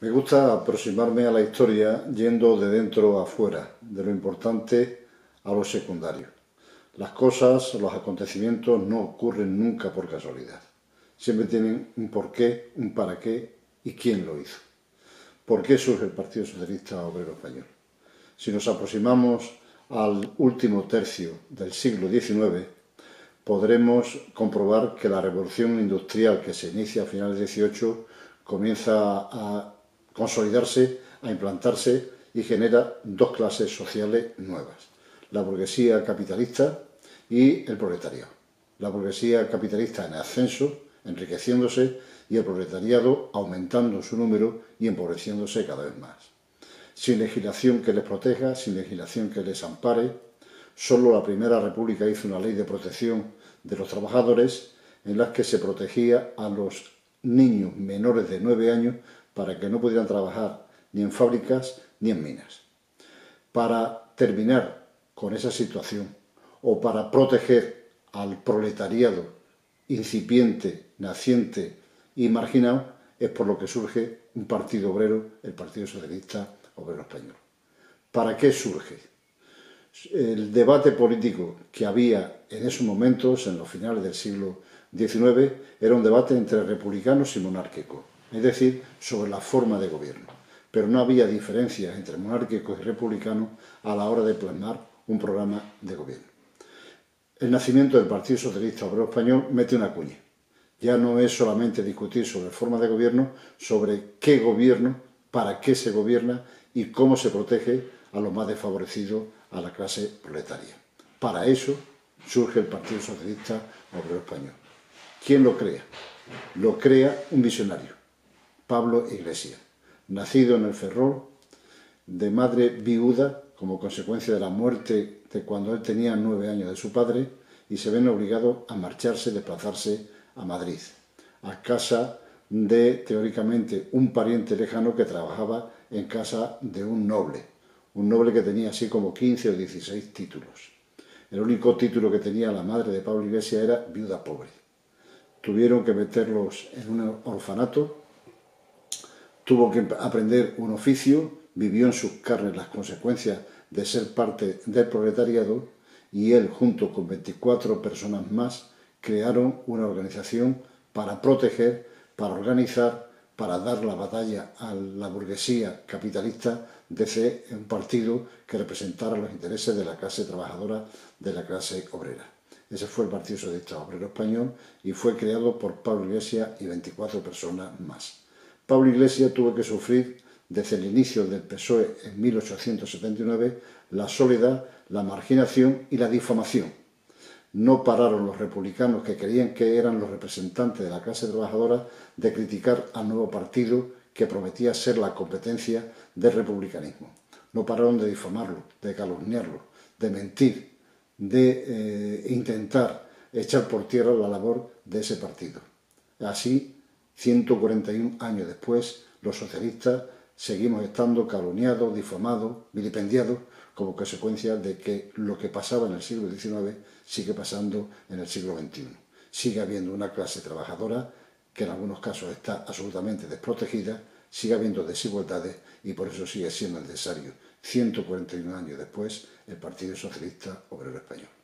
Me gusta aproximarme a la historia yendo de dentro a fuera, de lo importante a lo secundario. Las cosas, los acontecimientos no ocurren nunca por casualidad. Siempre tienen un porqué, un para qué y quién lo hizo. ¿Por qué surge el Partido Socialista Obrero Español? Si nos aproximamos al último tercio del siglo XIX, podremos comprobar que la revolución industrial que se inicia a finales del XVIII comienza a consolidarse, a implantarse y genera dos clases sociales nuevas: la burguesía capitalista y el proletariado. La burguesía capitalista en ascenso, enriqueciéndose, y el proletariado aumentando su número y empobreciéndose cada vez más. Sin legislación que les proteja, sin legislación que les ampare. Solo la Primera República hizo una ley de protección de los trabajadores en la que se protegía a los niños menores de 9 años para que no pudieran trabajar ni en fábricas ni en minas. Para terminar con esa situación, o para proteger al proletariado incipiente, naciente y marginado, es por lo que surge un partido obrero, el Partido Socialista Obrero Español. ¿Para qué surge? El debate político que había en esos momentos, en los finales del siglo XIX, era un debate entre republicanos y monárquicos, es decir, sobre la forma de gobierno. Pero no había diferencias entre monárquicos y republicanos a la hora de plasmar un programa de gobierno. El nacimiento del Partido Socialista Obrero Español mete una cuña. Ya no es solamente discutir sobre forma de gobierno, sobre qué gobierno, para qué se gobierna y cómo se protege a los más desfavorecidos, a la clase proletaria. Para eso surge el Partido Socialista Obrero Español. ¿Quién lo crea? Lo crea un visionario, Pablo Iglesias, nacido en el Ferrol, de madre viuda como consecuencia de la muerte de cuando él tenía 9 años de su padre, y se ven obligados a marcharse, desplazarse a Madrid, a casa de, teóricamente, un pariente lejano que trabajaba en casa de un noble que tenía así como 15 o 16 títulos. El único título que tenía la madre de Pablo Iglesias era viuda pobre. Tuvieron que meterlos en un orfanato, tuvo que aprender un oficio, vivió en sus carnes las consecuencias de ser parte del proletariado, y él, junto con 24 personas más, crearon una organización para proteger, para organizar, para dar la batalla a la burguesía capitalista de un partido que representara los intereses de la clase trabajadora, de la clase obrera. Ese fue el Partido Socialista Obrero Español y fue creado por Pablo Iglesias y 24 personas más. Pablo Iglesias tuvo que sufrir desde el inicio del PSOE en 1879 la soledad, la marginación y la difamación. No pararon los republicanos, que creían que eran los representantes de la clase trabajadora, de criticar al nuevo partido que prometía ser la competencia del republicanismo. No pararon de difamarlo, de calumniarlo, de mentir, de intentar echar por tierra la labor de ese partido. Así, 141 años después, los socialistas seguimos estando calumniados, difamados, vilipendiados, como consecuencia de que lo que pasaba en el siglo XIX sigue pasando en el siglo XXI. Sigue habiendo una clase trabajadora que en algunos casos está absolutamente desprotegida, sigue habiendo desigualdades, y por eso sigue siendo necesario, 141 años después, el Partido Socialista Obrero Español.